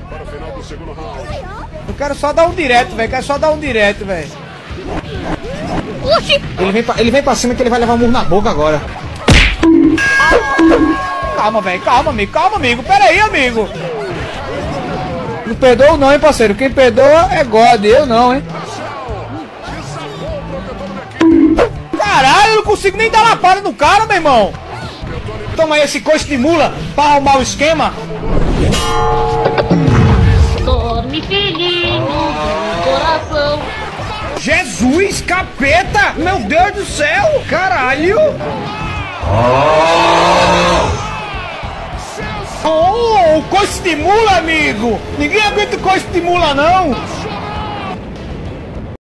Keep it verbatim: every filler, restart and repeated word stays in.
para o final do segundo round. Eu quero só dar um direto, velho. Quero só dar um direto, velho. Ele vem, pra, ele vem pra cima que ele vai levar um murro na boca agora. Calma, velho. Calma, amigo. Calma, amigo. Pera aí, amigo. Não perdoa não, hein, parceiro. Quem perdoa é God. Eu não, hein. Caralho, eu não consigo nem dar lapada no cara, meu irmão. Toma aí esse coice de mula pra arrumar o esquema. Dorme, filhinho do coração. Jesus, capeta! Meu Deus do céu! Caralho! Oh, coice de mula, amigo! Ninguém aguenta coice de mula, não!